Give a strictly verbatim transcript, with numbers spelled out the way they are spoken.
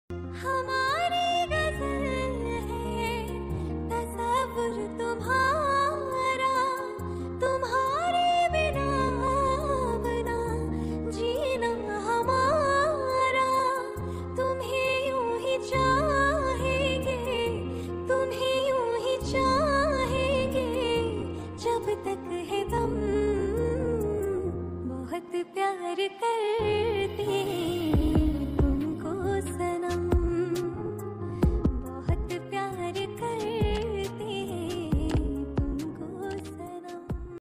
हमारी गज़ल है तसव्वुर तुम्हारा, तुम्हारे बिना बना जीना हमारा। तुम्हें यूं ही चाहेंगे, तुम्हें यूं ही चाहेंगे जब तक है दम। बहुत प्यार कर